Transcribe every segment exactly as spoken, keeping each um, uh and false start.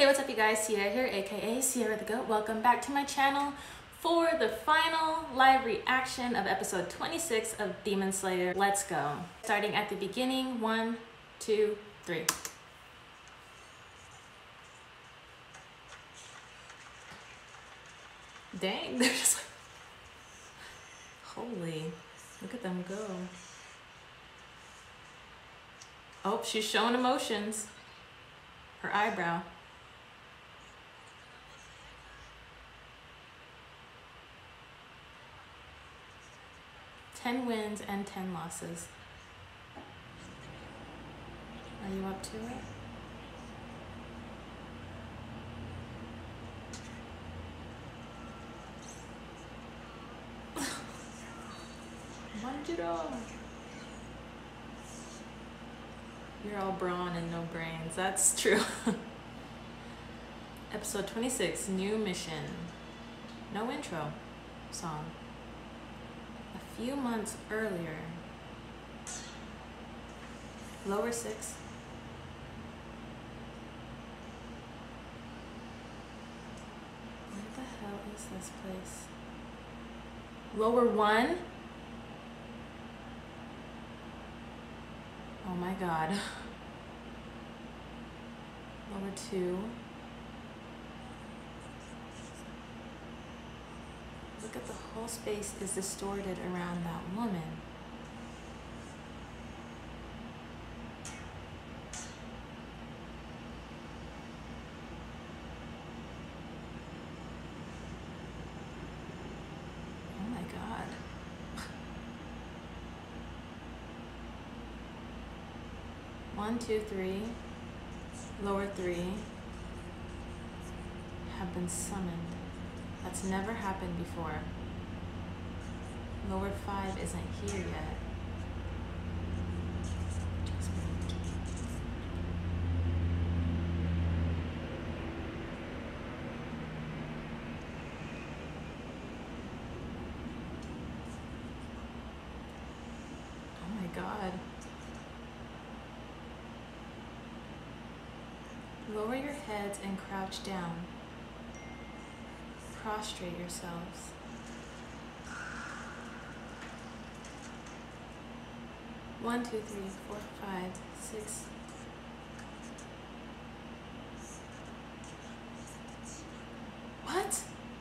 Hey, what's up you guys? Sierra here, aka Sierra the Goat. Welcome back to my channel for the final live reaction of episode twenty-six of Demon Slayer. Let's go. Starting at the beginning, one, two, three. Dang, they're just like, holy, look at them go. Oh, she's showing emotions. Her eyebrow. ten wins and ten losses. Are you up to it? Manjiro! You're all brawn and no brains. That's true. Episode twenty-six, new mission. No intro song. A few months earlier. Lower six. Where the hell is this place? Lower one? Oh my god. Lower two. Look at the whole space is distorted around that woman. Oh my god. One, two, three, lower three have been summoned. That's never happened before. Lower five isn't here yet. Just wait. Oh my god. Lower your heads and crouch down. Prostrate yourselves. One, two, three, four, five, six. What?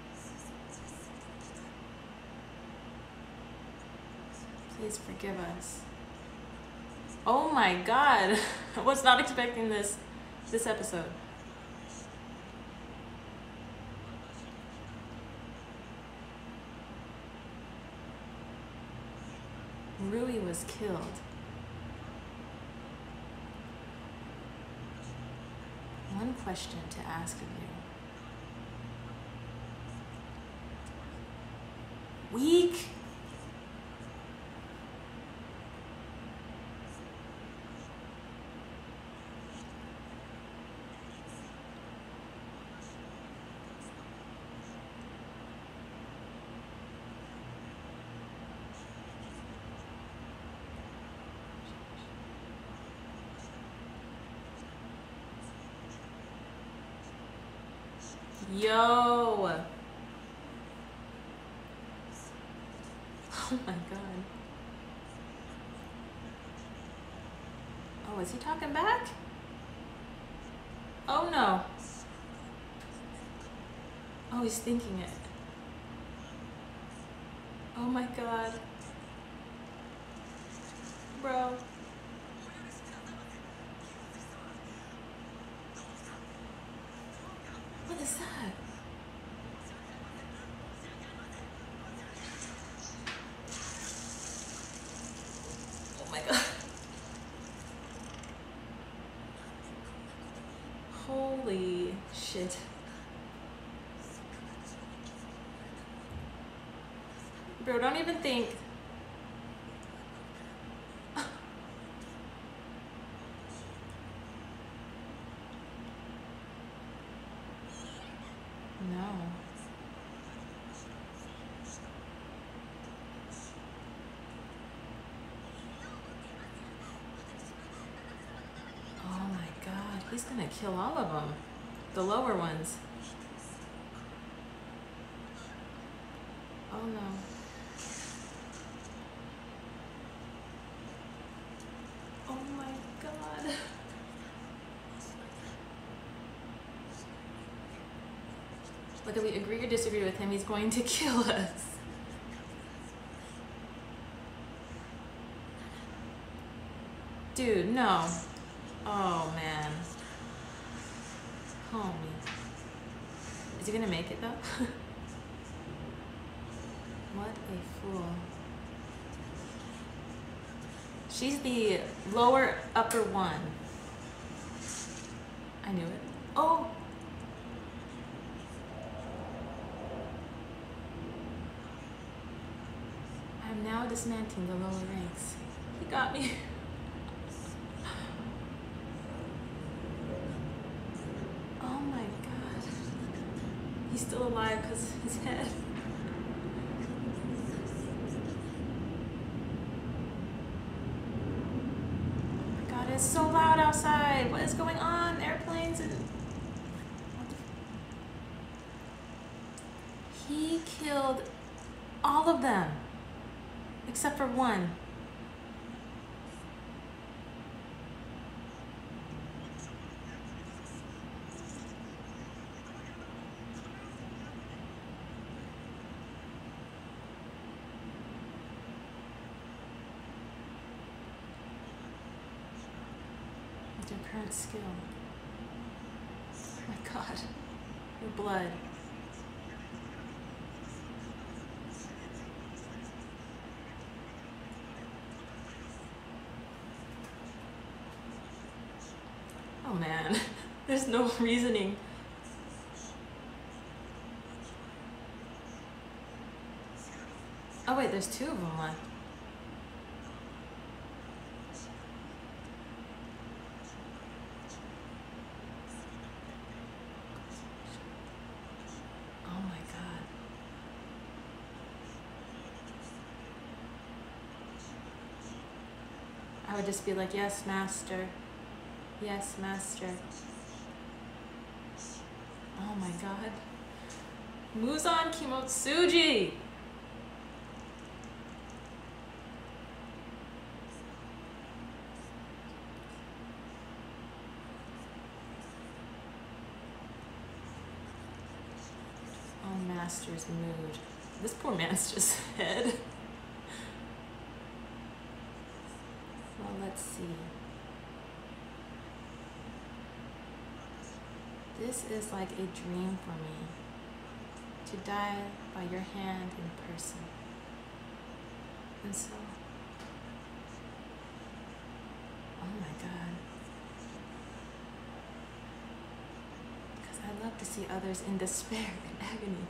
Please forgive us. Oh my god. I was not expecting this this episode. Rui was killed. One question to ask of you. Weak? Yo! Oh my god. Oh, is he talking back? Oh no. Oh, he's thinking it. Oh my god. Bro. What is that? Oh my god. Holy shit. Bro, don't even think. No. He's gonna kill all of them. The lower ones. Oh no. Oh my god. Look, if we agree or disagree with him, he's going to kill us. Dude, no. Oh man. Homie. Is he gonna make it though? What a fool. She's the lower upper one. I knew it. Oh! I'm now dismantling the lower ranks. He got me. Oh my god. He's still alive because of his head. It's so loud outside. What is going on? Airplanes and... He killed all of them. Except for one. Your current skill. Oh my god. Your blood. Oh man. There's no reasoning. Oh wait, there's two of them left. I would just be like, yes, master. Yes, master. Oh my god. Muzan Kimotsuji! Oh, master's mood. This poor man's just head. Well, let's see. This is like a dream for me. To die by your hand in person. And so, oh my god. Because I love to see others in despair and agony.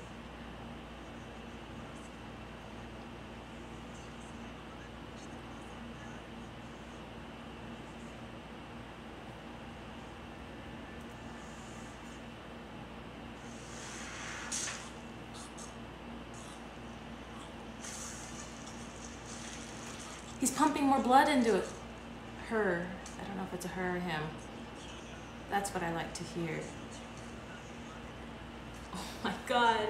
He's pumping more blood into it. Her. I don't know if it's a her or him. That's what I like to hear. Oh my god.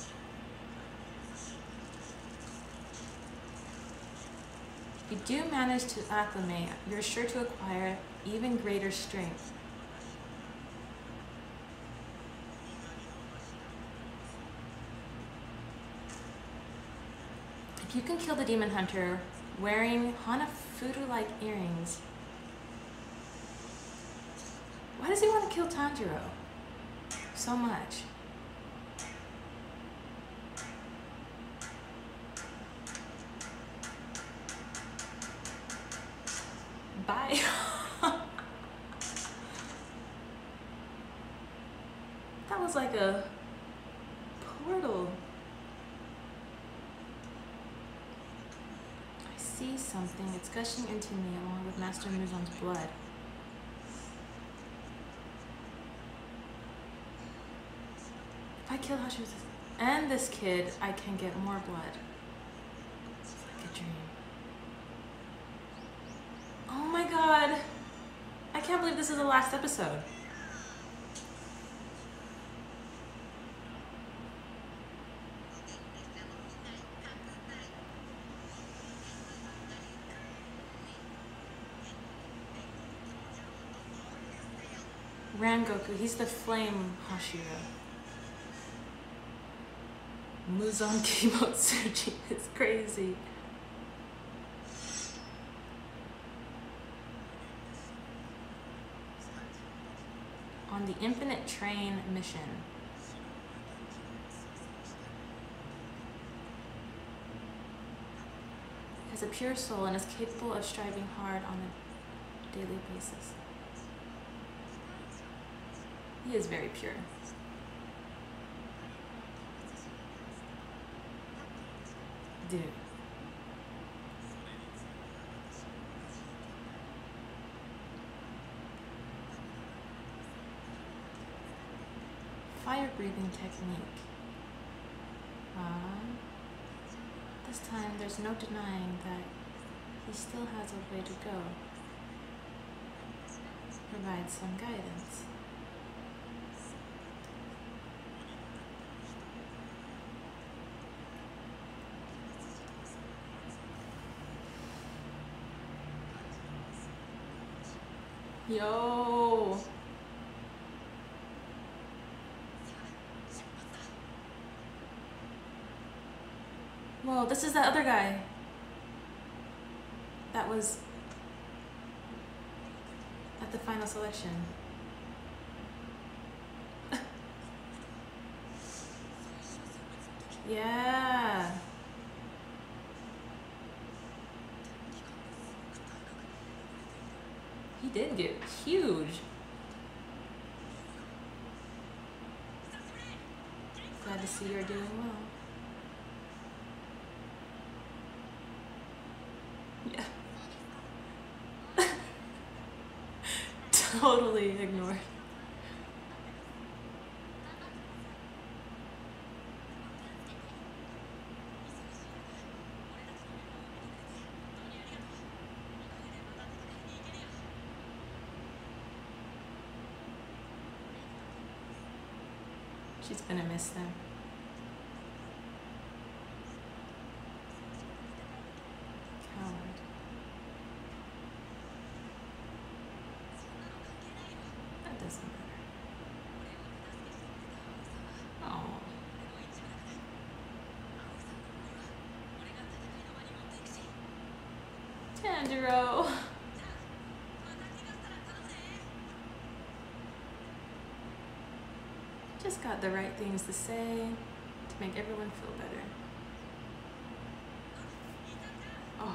If you do manage to acclimate, you're sure to acquire even greater strength. If you can kill the demon hunter wearing Hanafuda-like earrings, why does he want to kill Tanjiro so much? Bye. That was like a portal. I see something. It's gushing into me along with Master Muzan's blood. If I kill Hashira and this kid, I can get more blood. It's like a dream. Oh my god. I can't believe this is the last episode. Rangoku, he's the flame Hashira. Muzan Kimotsuji is crazy. On the Infinite Train mission. Has a pure soul and is capable of striving hard on a daily basis. He is very pure. Dude. Fire breathing technique. Uh, this time there's no denying that he still has a way to go. Provide some guidance. Yo. Whoa, this is that other guy. That was at the final selection. Yeah. He did get huge. Glad to see you're doing well. Yeah. Totally ignored. She's gonna miss them. Coward. That doesn't matter. Oh. Tanjiro. Just got the right things to say to make everyone feel better. Oh.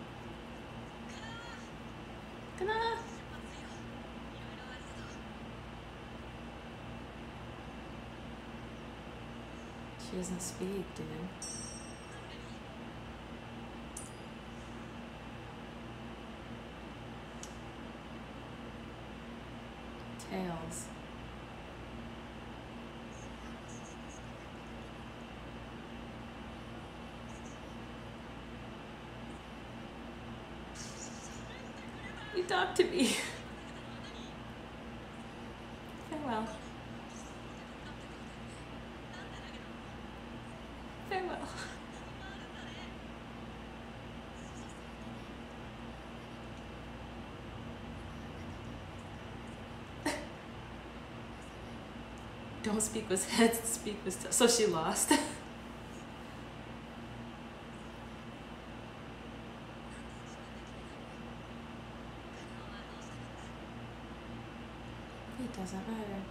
Gonna. She doesn't speak, dude. Tails. You talk to me. Farewell. Farewell. Don't speak with heads, speak with toes. So she lost. It doesn't matter.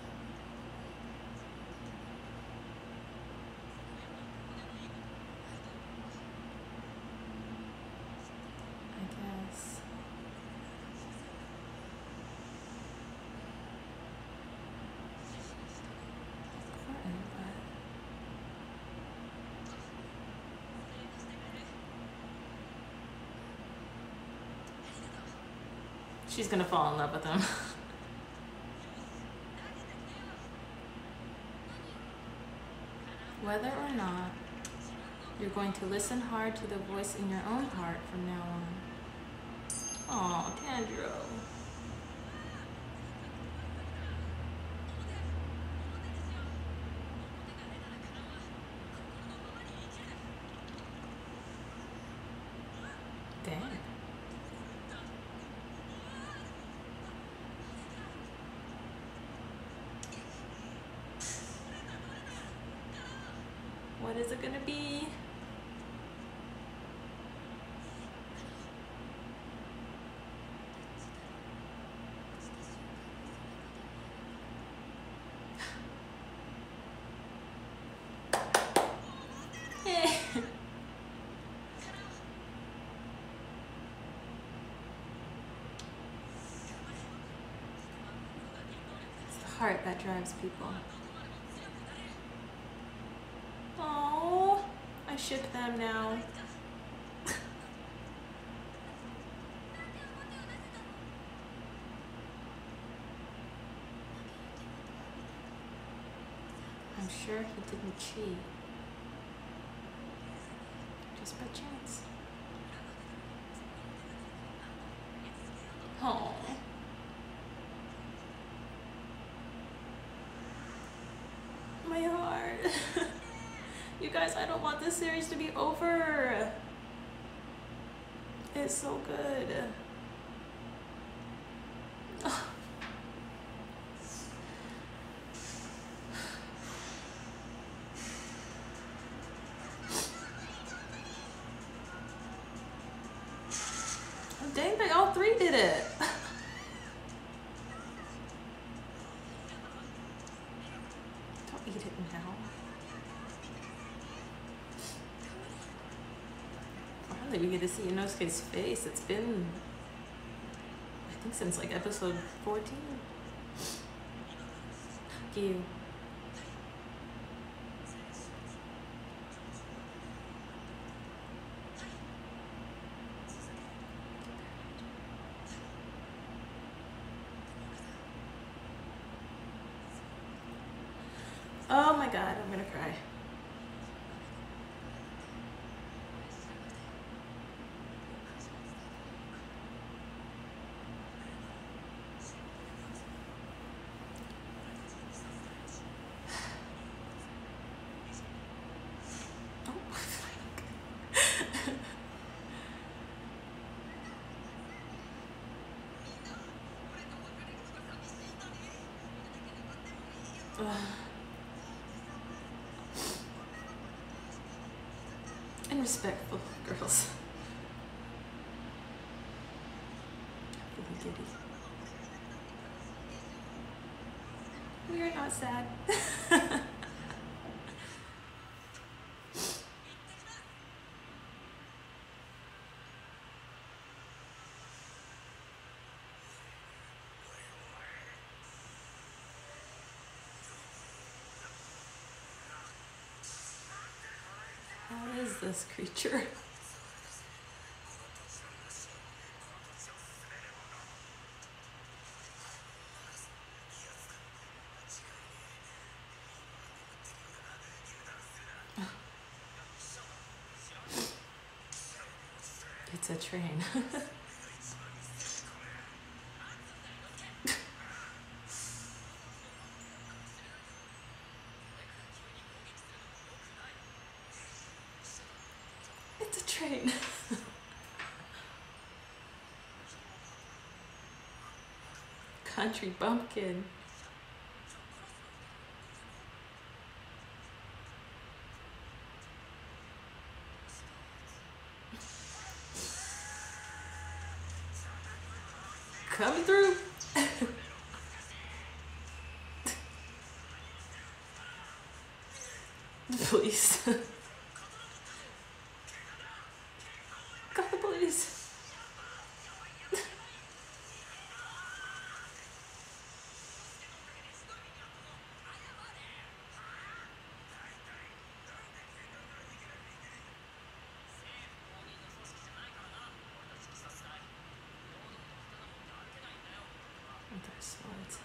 I guess. Important, but she's gonna fall in love with him. Whether or not you're going to listen hard to the voice in your own heart from now on. Aw, Tanjiro. Dang. What is it gonna be? Heart that drives people. Oh, I ship them now. I'm sure he didn't cheat. Just by chance. Oh. My heart. You guys, I don't want this series to be over. It's so good. Oh. Dang, they all three did it. Don't eat it now. Finally, we get to see Inosuke's face. It's been, I think, since like episode fourteen. You. Oh my god, I'm gonna cry. And respectful girls. Really giddy. We are not sad. What is this creature? It's a train. It's a train. Country bumpkin. Coming through. Please. Got the police. Swords.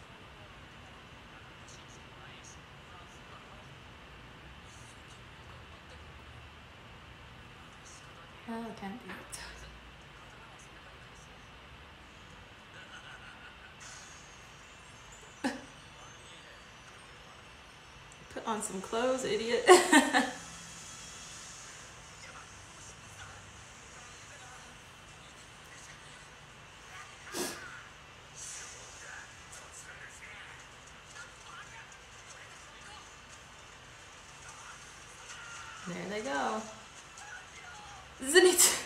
Oh, it can't be it. Put on some clothes, idiot. There they go. Zenith.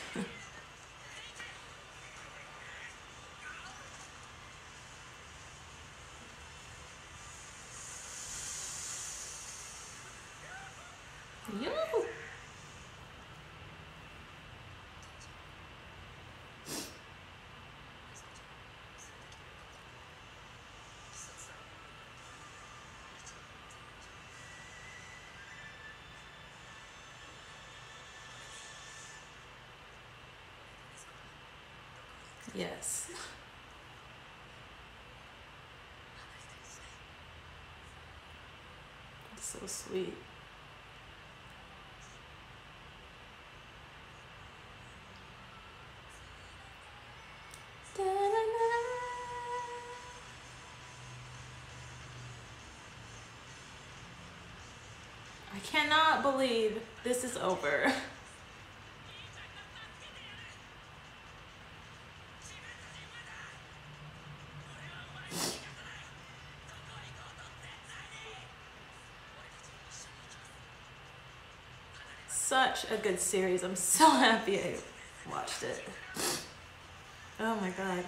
Yo. Yes. So sweet. I cannot believe this is over. Such a good series. I'm so happy I watched it. Oh my god.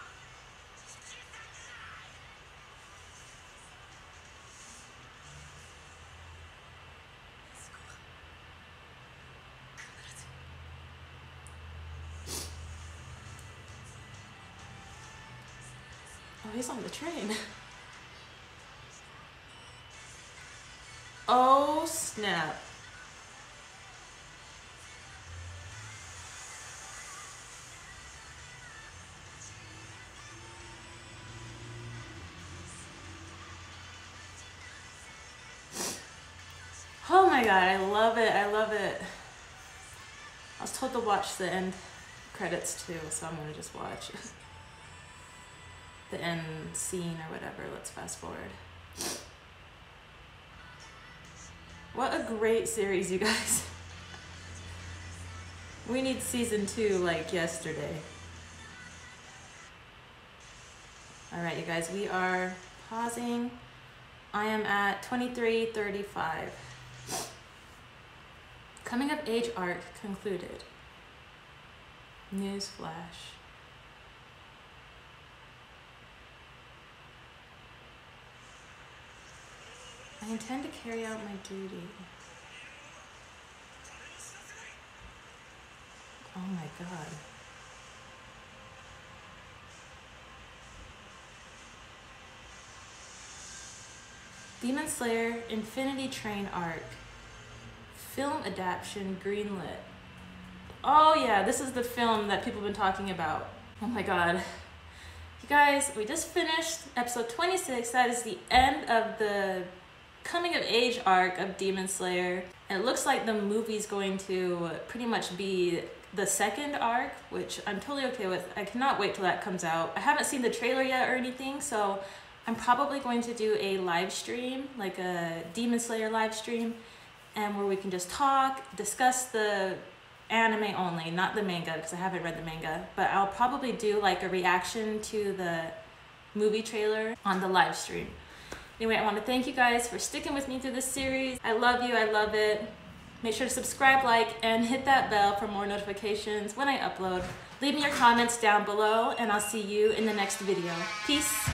Oh, he's on the train. Oh snap. Oh my god, I love it, I love it. I was told to watch the end credits too, so I'm gonna just watch the end scene or whatever. Let's fast forward. What a great series, you guys. We need season two like yesterday. All right, you guys, we are pausing. I am at twenty-three thirty-five. Coming of age arc concluded. News flash. I intend to carry out my duty. Oh my god. Demon Slayer Infinity Train arc. Film adaptation greenlit. Oh yeah, this is the film that people have been talking about. Oh my god. You guys, we just finished episode twenty-six. That is the end of the coming of age arc of Demon Slayer. And it looks like the movie's going to pretty much be the second arc, which I'm totally okay with. I cannot wait till that comes out. I haven't seen the trailer yet or anything, so I'm probably going to do a live stream, like a Demon Slayer live stream, and where we can just talk, discuss the anime only, not the manga, because I haven't read the manga, but I'll probably do like a reaction to the movie trailer on the live stream. Anyway, I want to thank you guys for sticking with me through this series. I love you, I love it. Make sure to subscribe, like, and hit that bell for more notifications when I upload. Leave me your comments down below, and I'll see you in the next video. Peace.